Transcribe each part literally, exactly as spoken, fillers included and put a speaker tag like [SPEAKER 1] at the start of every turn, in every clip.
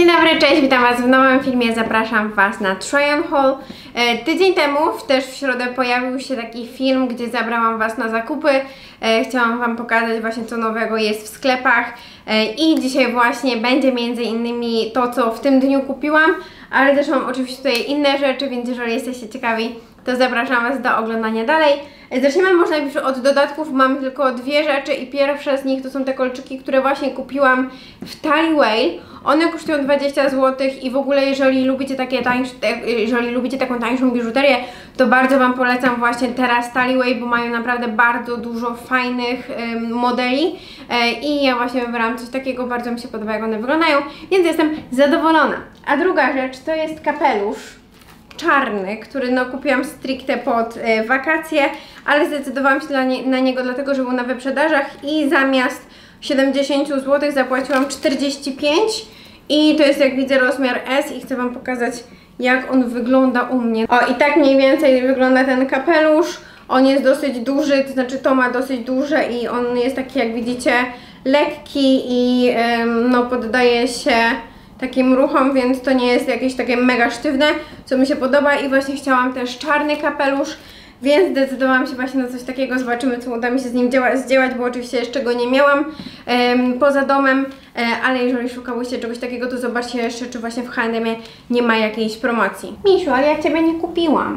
[SPEAKER 1] Dzień dobry, cześć, witam Was w nowym filmie, zapraszam Was na Try on Haul. E, tydzień temu, też w środę, pojawił się taki film, gdzie zabrałam Was na zakupy. E, chciałam Wam pokazać właśnie, co nowego jest w sklepach. E, I dzisiaj właśnie będzie między innymi to, co w tym dniu kupiłam, ale też mam oczywiście tutaj inne rzeczy, więc jeżeli jesteście ciekawi, to zapraszam Was do oglądania dalej. Zaczniemy może najpierw od dodatków. Mam tylko dwie rzeczy i pierwsza z nich to są te kolczyki, które właśnie kupiłam w Tallywhale. One kosztują dwadzieścia złotych i w ogóle jeżeli lubicie takie tańsze, jeżeli lubicie taką tańszą biżuterię, to bardzo Wam polecam właśnie teraz Tallywhale, bo mają naprawdę bardzo dużo fajnych ym, modeli e, i ja właśnie wybrałam coś takiego, bardzo mi się podoba, jak one wyglądają, więc jestem zadowolona. A druga rzecz to jest kapelusz czarny, który no kupiłam stricte pod e, wakacje, ale zdecydowałam się dla nie, na niego dlatego, że był na wyprzedażach i zamiast siedemdziesiąt złotych zapłaciłam czterdzieści pięć i to jest, jak widzę, rozmiar S i chcę Wam pokazać, jak on wygląda u mnie. O, i tak mniej więcej wygląda ten kapelusz. On jest dosyć duży, to znaczy to ma dosyć duże i on jest taki, jak widzicie, lekki i ym, no poddaje się takim ruchom, więc to nie jest jakieś takie mega sztywne, co mi się podoba i właśnie chciałam też czarny kapelusz, więc zdecydowałam się właśnie na coś takiego. Zobaczymy, co uda mi się z nim dzieła zdziełać, bo oczywiście jeszcze go nie miałam um, poza domem, e, ale jeżeli szukałyście czegoś takiego, to zobaczcie jeszcze, czy właśnie w H and M nie ma jakiejś promocji. Misiu, ale ja Ciebie nie kupiłam.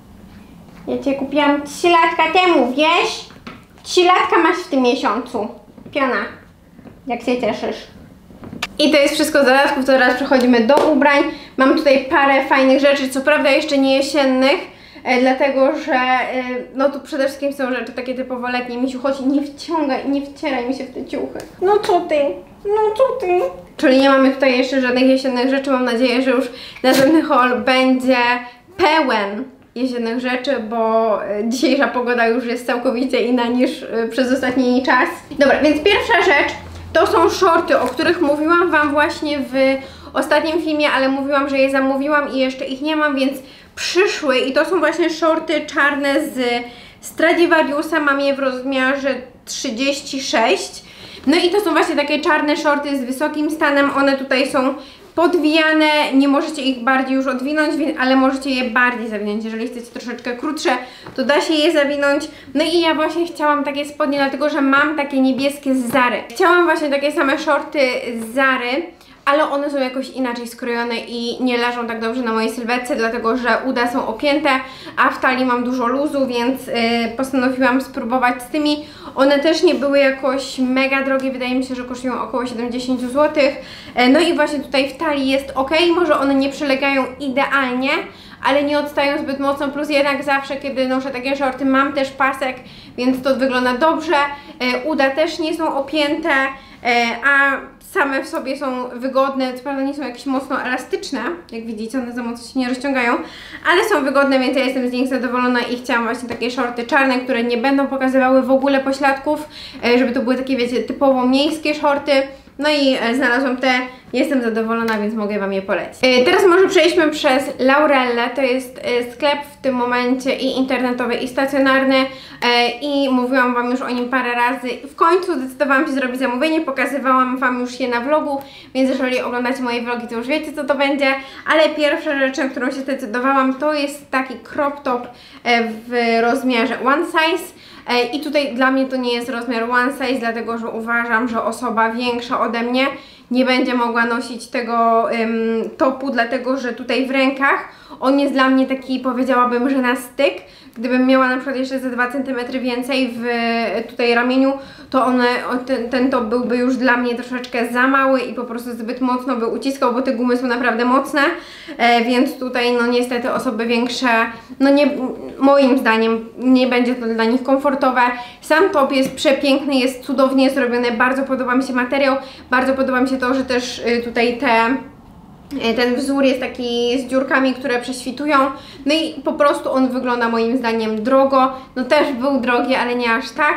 [SPEAKER 1] Ja Cię kupiłam trzy latka temu, wiesz? trzy latka masz w tym miesiącu. Piona, jak się cieszysz. I to jest wszystko z dodatków, to teraz przechodzimy do ubrań. Mam tutaj parę fajnych rzeczy, co prawda jeszcze nie jesiennych, e, dlatego że e, no tu przede wszystkim są rzeczy takie typowo letnie. Misiu, chodź, nie wciągaj, nie wcieraj mi się w te ciuchy. No co ty? No co ty? Czyli nie mamy tutaj jeszcze żadnych jesiennych rzeczy. Mam nadzieję, że już następny haul będzie pełen jesiennych rzeczy, bo dzisiejsza pogoda już jest całkowicie inna niż przez ostatni czas. Dobra, więc pierwsza rzecz to są shorty, o których mówiłam Wam właśnie w ostatnim filmie, ale mówiłam, że je zamówiłam i jeszcze ich nie mam, więc przyszły i to są właśnie shorty czarne z Stradivariusa, mam je w rozmiarze trzydzieści sześć. No i to są właśnie takie czarne shorty z wysokim stanem, one tutaj są podwijane, nie możecie ich bardziej już odwinąć, ale możecie je bardziej zawinąć. Jeżeli chcecie troszeczkę krótsze, to da się je zawinąć. No i ja właśnie chciałam takie spodnie, dlatego że mam takie niebieskie z Zary. Chciałam właśnie takie same shorty z Zary, ale one są jakoś inaczej skrojone i nie leżą tak dobrze na mojej sylwetce, dlatego że uda są opięte, a w talii mam dużo luzu, więc yy, postanowiłam spróbować z tymi. One też nie były jakoś mega drogie, wydaje mi się, że kosztują około siedemdziesiąt złotych. Yy, no i właśnie tutaj w talii jest ok, może one nie przylegają idealnie, ale nie odstają zbyt mocno, plus jednak zawsze, kiedy noszę takie shorty, mam też pasek, więc to wygląda dobrze. Yy, uda też nie są opięte, yy, a same w sobie są wygodne, co prawda nie są jakieś mocno elastyczne, jak widzicie, one za mocno się nie rozciągają, ale są wygodne, więc ja jestem z nich zadowolona i chciałam właśnie takie shorty czarne, które nie będą pokazywały w ogóle pośladków, żeby to były takie, wiecie, typowo miejskie shorty. No i znalazłam te, jestem zadowolona, więc mogę Wam je polecić. Teraz może przejdźmy przez Laurelle, to jest sklep w tym momencie i internetowy, i stacjonarny i mówiłam Wam już o nim parę razy. W końcu zdecydowałam się zrobić zamówienie, pokazywałam Wam już je na vlogu, więc jeżeli oglądacie moje vlogi, to już wiecie, co to będzie, ale pierwsza rzecz, na którą się zdecydowałam, to jest taki crop top w rozmiarze one size. I tutaj dla mnie to nie jest rozmiar one size, dlatego że uważam, że osoba większa ode mnie nie będzie mogła nosić tego um, topu, dlatego że tutaj w rękach on jest dla mnie taki, powiedziałabym, że na styk. Gdybym miała na przykład jeszcze ze dwa centymetry więcej w tutaj ramieniu, to one, ten, ten top byłby już dla mnie troszeczkę za mały i po prostu zbyt mocno by uciskał, bo te gumy są naprawdę mocne, e, więc tutaj no niestety osoby większe, no nie, moim zdaniem nie będzie to dla nich komfortowe. Sam top jest przepiękny, jest cudownie zrobiony, bardzo podoba mi się materiał, bardzo podoba mi się to, że też y, tutaj te ten wzór jest taki z dziurkami, które prześwitują, no i po prostu on wygląda moim zdaniem drogo, no też był drogi, ale nie aż tak,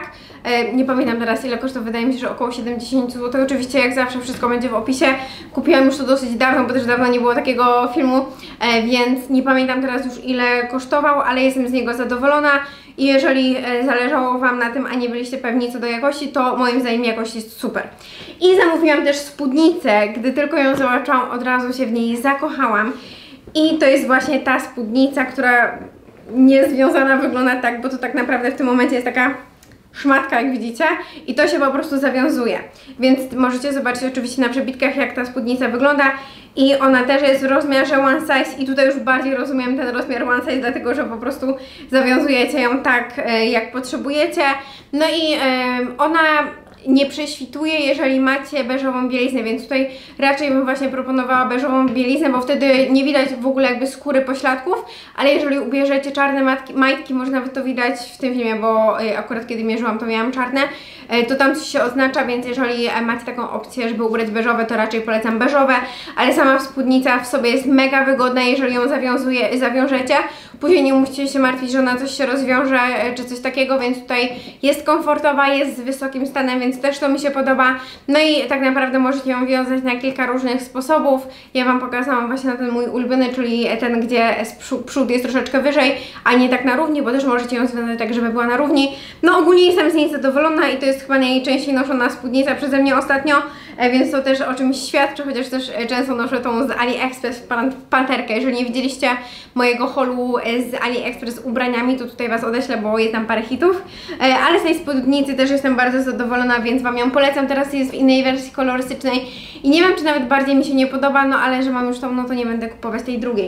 [SPEAKER 1] e, nie pamiętam teraz ile kosztuje, wydaje mi się, że około siedemdziesiąt złotych. Oczywiście jak zawsze wszystko będzie w opisie. Kupiłam już to dosyć dawno, bo też dawno nie było takiego filmu, e, więc nie pamiętam teraz już ile kosztował, ale jestem z niego zadowolona. I jeżeli e, zależało Wam na tym, a nie byliście pewni co do jakości, to moim zdaniem jakość jest super. I zamówiłam też spódnicę. Gdy tylko ją zobaczyłam, od razu się w niej zakochałam. I to jest właśnie ta spódnica, która niezwiązana wygląda tak, bo to tak naprawdę w tym momencie jest taka szmatka, jak widzicie, i to się po prostu zawiązuje. Więc możecie zobaczyć oczywiście na przebitkach, jak ta spódnica wygląda. I ona też jest w rozmiarze one size i tutaj już bardziej rozumiem ten rozmiar one size, dlatego że po prostu zawiązujecie ją tak, jak potrzebujecie. No i ona nie prześwituje, jeżeli macie beżową bieliznę, więc tutaj raczej bym właśnie proponowała beżową bieliznę, bo wtedy nie widać w ogóle jakby skóry pośladków, ale jeżeli ubierzecie czarne matki, majtki, może nawet to widać w tym filmie, bo akurat kiedy mierzyłam, to miałam czarne, to tam coś się oznacza, więc jeżeli macie taką opcję, żeby ubrać beżowe, to raczej polecam beżowe, ale sama spódnica w sobie jest mega wygodna, jeżeli ją zawiązuje, zawiążecie, później nie musicie się martwić, że ona coś się rozwiąże, czy coś takiego, więc tutaj jest komfortowa, jest z wysokim stanem, więc też to mi się podoba. No i tak naprawdę możecie ją wiązać na kilka różnych sposobów. Ja Wam pokazałam właśnie na ten mój ulubiony, czyli ten, gdzie przód jest troszeczkę wyżej, a nie tak na równi, bo też możecie ją związać tak, żeby była na równi. No ogólnie jestem z niej zadowolona i to jest chyba najczęściej noszona spódnica przeze mnie ostatnio, więc to też o czymś świadczy, chociaż też często noszę tą z AliExpress w panterkę. Jeżeli nie widzieliście mojego haulu z AliExpress z ubraniami, to tutaj Was odeślę, bo jest tam parę hitów, ale z tej spódnicy też jestem bardzo zadowolona, więc Wam ją polecam. Teraz jest w innej wersji kolorystycznej i nie wiem, czy nawet bardziej mi się nie podoba, no ale że mam już tą, no to nie będę kupować tej drugiej.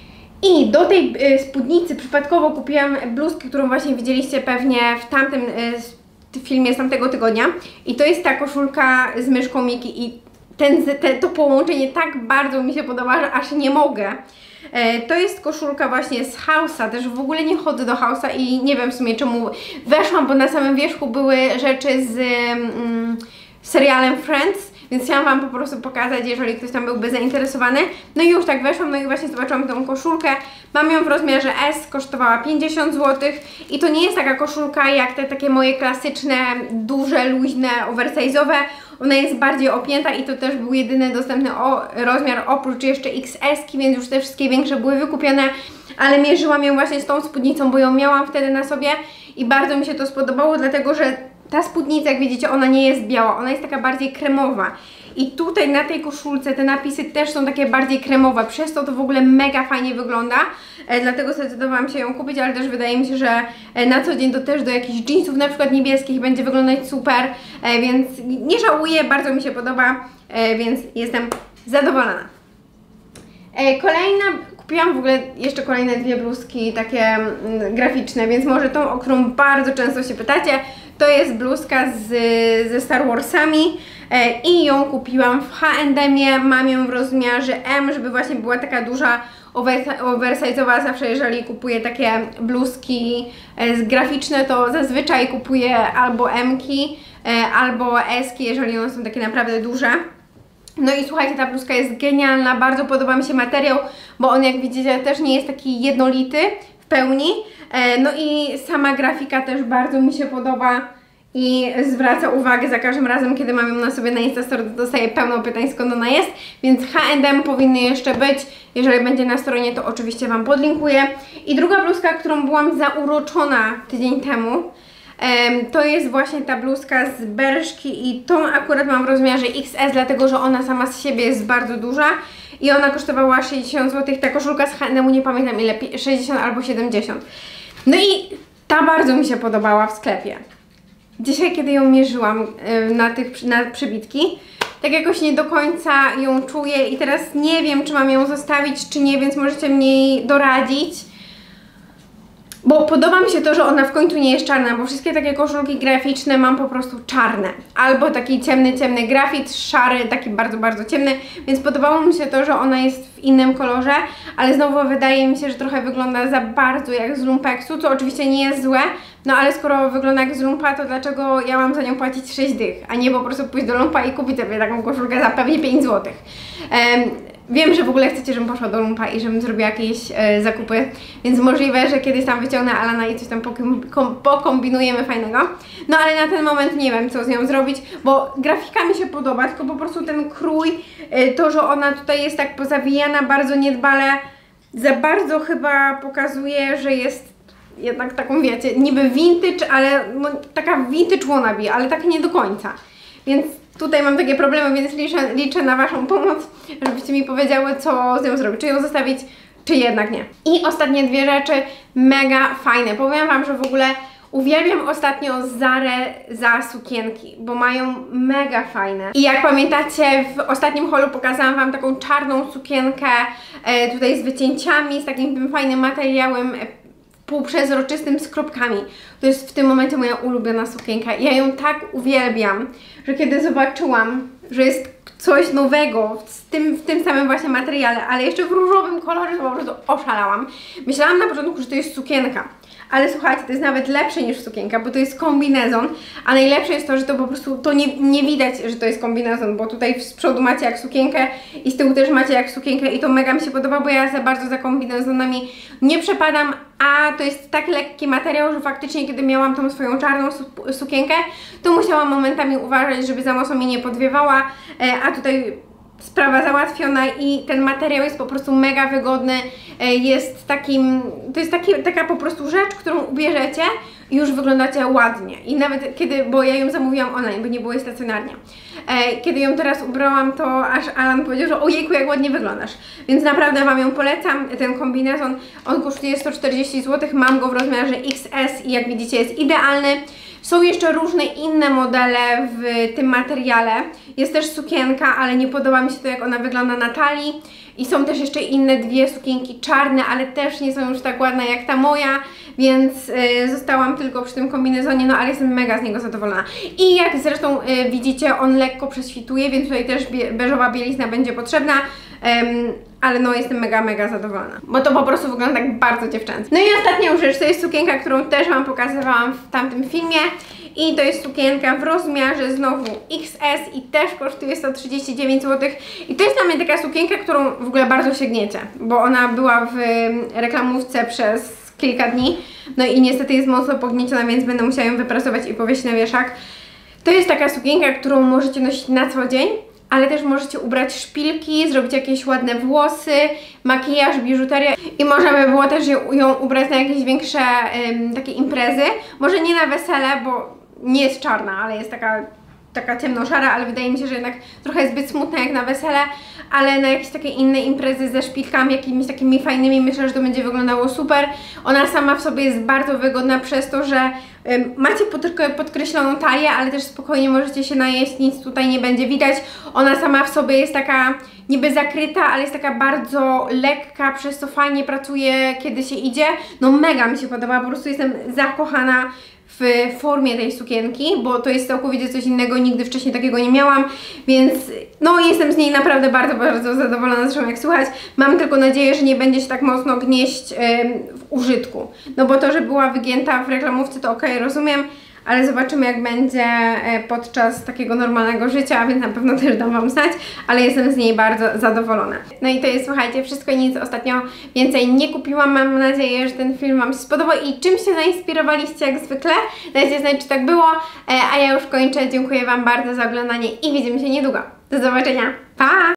[SPEAKER 1] I do tej y, spódnicy przypadkowo kupiłam bluzkę, którą właśnie widzieliście pewnie w tamtym y, filmie z tamtego tygodnia. I to jest ta koszulka z myszką Miki i ten, te, to połączenie tak bardzo mi się podoba, że aż nie mogę. E, to jest koszulka właśnie z House'a, też w ogóle nie chodzę do House'a i nie wiem w sumie czemu weszłam, bo na samym wierzchu były rzeczy z mm, serialem Friends, więc chciałam Wam po prostu pokazać, jeżeli ktoś tam byłby zainteresowany. No i już tak weszłam, no i właśnie zobaczyłam tą koszulkę. Mam ją w rozmiarze S, kosztowała pięćdziesiąt złotych i to nie jest taka koszulka jak te takie moje klasyczne, duże, luźne, oversize'owe. Ona jest bardziej opięta i to też był jedyny dostępny o, rozmiar oprócz jeszcze X S-ki, więc już te wszystkie większe były wykupione, ale mierzyłam ją właśnie z tą spódnicą, bo ją miałam wtedy na sobie i bardzo mi się to spodobało, dlatego że ta spódnica, jak widzicie, ona nie jest biała, ona jest taka bardziej kremowa. I tutaj na tej koszulce te napisy też są takie bardziej kremowe, przez to to w ogóle mega fajnie wygląda, e, dlatego zdecydowałam się ją kupić, ale też wydaje mi się, że e, na co dzień to też do jakichś jeansów na przykład niebieskich będzie wyglądać super, e, więc nie żałuję, bardzo mi się podoba, e, więc jestem zadowolona. E, kolejna, kupiłam w ogóle jeszcze kolejne dwie bluzki takie mm, graficzne, więc może tą, o którą bardzo często się pytacie, to jest bluzka z, ze Star Warsami e, i ją kupiłam w H and M-ie, mam ją w rozmiarze M, żeby właśnie była taka duża, oversize'owa. Zawsze jeżeli kupuję takie bluzki e, graficzne, to zazwyczaj kupuję albo M-ki, e, albo S-ki, jeżeli one są takie naprawdę duże. No i słuchajcie, ta bluzka jest genialna, bardzo podoba mi się materiał, bo on, jak widzicie, też nie jest taki jednolity w pełni. No i sama grafika też bardzo mi się podoba i zwraca uwagę za każdym razem, kiedy mam ją na sobie na Instastory, to dostaję pełno pytań, skąd ona jest, więc H and M powinny jeszcze być. Jeżeli będzie na stronie, to oczywiście Wam podlinkuję. I druga bluzka, którą byłam zauroczona tydzień temu, to jest właśnie ta bluzka z Berszki i tą akurat mam w rozmiarze X S, dlatego że ona sama z siebie jest bardzo duża i ona kosztowała sześćdziesiąt złotych. Ta koszulka z H and M-u nie pamiętam ile, sześćdziesiąt albo siedemdziesiąt. No i ta bardzo mi się podobała w sklepie. Dzisiaj, kiedy ją mierzyłam na tych na przybitki, tak jakoś nie do końca ją czuję i teraz nie wiem, czy mam ją zostawić, czy nie, więc możecie mnie doradzić. Bo podoba mi się to, że ona w końcu nie jest czarna, bo wszystkie takie koszulki graficzne mam po prostu czarne. Albo taki ciemny, ciemny grafit, szary, taki bardzo, bardzo ciemny, więc podobało mi się to, że ona jest w innym kolorze, ale znowu wydaje mi się, że trochę wygląda za bardzo jak z lumpeksu, co oczywiście nie jest złe, no ale skoro wygląda jak z lumpa, to dlaczego ja mam za nią płacić sześć dych, a nie po prostu pójść do lumpa i kupić sobie taką koszulkę za pewnie pięć złotych. Um, wiem, że w ogóle chcecie, żebym poszła do Lumpa i żebym zrobiła jakieś e, zakupy, więc możliwe, że kiedyś tam wyciągnę Alana i coś tam pokom pokombinujemy fajnego. No ale na ten moment nie wiem, co z nią zrobić, bo grafika mi się podoba, tylko po prostu ten krój, e, to, że ona tutaj jest tak pozawijana bardzo niedbale, za bardzo chyba pokazuje, że jest jednak taką, wiecie, niby vintage, ale no, taka vintage wannabe, ale tak nie do końca. Więc tutaj mam takie problemy, więc liczę, liczę na Waszą pomoc, żebyście mi powiedziały, co z nią zrobić, czy ją zostawić, czy jednak nie. I ostatnie dwie rzeczy, mega fajne. Powiem Wam, że w ogóle uwielbiam ostatnio Zarę za sukienki, bo mają mega fajne. I jak pamiętacie, w ostatnim haulu pokazałam Wam taką czarną sukienkę, e, tutaj z wycięciami, z takim tym fajnym materiałem, półprzezroczystym z kropkami. To jest w tym momencie moja ulubiona sukienka. Ja ją tak uwielbiam, że kiedy zobaczyłam, że jest coś nowego w tym, w tym samym właśnie materiale, ale jeszcze w różowym kolorze, to po prostu oszalałam. Myślałam na początku, że to jest sukienka. Ale słuchajcie, to jest nawet lepsze niż sukienka, bo to jest kombinezon, a najlepsze jest to, że to po prostu, to nie, nie widać, że to jest kombinezon, bo tutaj z przodu macie jak sukienkę i z tyłu też macie jak sukienkę i to mega mi się podoba, bo ja za bardzo za kombinezonami nie przepadam, a to jest tak lekki materiał, że faktycznie kiedy miałam tą swoją czarną su sukienkę, to musiałam momentami uważać, żeby za mocno mnie nie podwiewała, a tutaj sprawa załatwiona i ten materiał jest po prostu mega wygodny, jest takim, to jest taki, taka po prostu rzecz, którą ubierzecie i już wyglądacie ładnie. I nawet kiedy, bo ja ją zamówiłam online, bo nie było jej stacjonarnie. Kiedy ją teraz ubrałam, to aż Alan powiedział, że ojejku, jak ładnie wyglądasz. Więc naprawdę Wam ją polecam, ten kombinezon, on kosztuje sto czterdzieści złotych, mam go w rozmiarze X S i jak widzicie jest idealny. Są jeszcze różne inne modele w tym materiale. Jest też sukienka, ale nie podoba mi się to, jak ona wygląda na talii. I są też jeszcze inne dwie sukienki czarne, ale też nie są już tak ładne jak ta moja, więc yy, zostałam tylko przy tym kombinezonie, no ale jestem mega z niego zadowolona. I jak zresztą yy, widzicie, on lekko prześwituje, więc tutaj też bie beżowa bielizna będzie potrzebna. Um, ale no jestem mega, mega zadowolona, bo to po prostu wygląda tak bardzo dziewczęco. No i ostatnia rzecz, to jest sukienka, którą też Wam pokazywałam w tamtym filmie i to jest sukienka w rozmiarze znowu X S i też kosztuje sto trzydzieści dziewięć złotych i to jest dla mnie taka sukienka, którą w ogóle bardzo sięgniecie, bo ona była w reklamówce przez kilka dni, no i niestety jest mocno pognieciona, więc będę musiała ją wyprasować i powiesić na wieszak. To jest taka sukienka, którą możecie nosić na co dzień, ale też możecie ubrać szpilki, zrobić jakieś ładne włosy, makijaż, biżuterię i można by było też ją, ją ubrać na jakieś większe ym, takie imprezy. Może nie na wesele, bo nie jest czarna, ale jest taka, taka ciemnoszara, ale wydaje mi się, że jednak trochę zbyt smutna jak na wesele, ale na jakieś takie inne imprezy ze szpilkami, jakimiś takimi fajnymi, myślę, że to będzie wyglądało super. Ona sama w sobie jest bardzo wygodna przez to, że ym, macie podkreśloną talię, ale też spokojnie możecie się najeść, nic tutaj nie będzie widać. Ona sama w sobie jest taka niby zakryta, ale jest taka bardzo lekka, przez co fajnie pracuje, kiedy się idzie. No mega mi się podoba, po prostu jestem zakochana w formie tej sukienki, bo to jest całkowicie coś innego, nigdy wcześniej takiego nie miałam, więc no jestem z niej naprawdę bardzo, bardzo zadowolona, zresztą jak słuchać, mam tylko nadzieję, że nie będzie się tak mocno gnieść ym, w użytku, no bo to, że była wygięta w reklamówce, to okej, rozumiem, ale zobaczymy, jak będzie podczas takiego normalnego życia, więc na pewno też dam Wam znać, ale jestem z niej bardzo zadowolona. No i to jest, słuchajcie, wszystko i nic, ostatnio więcej nie kupiłam, mam nadzieję, że ten film Wam się spodobał i czym się zainspirowaliście jak zwykle, dajcie znać, czy tak było, a ja już kończę, dziękuję Wam bardzo za oglądanie i widzimy się niedługo. Do zobaczenia, pa!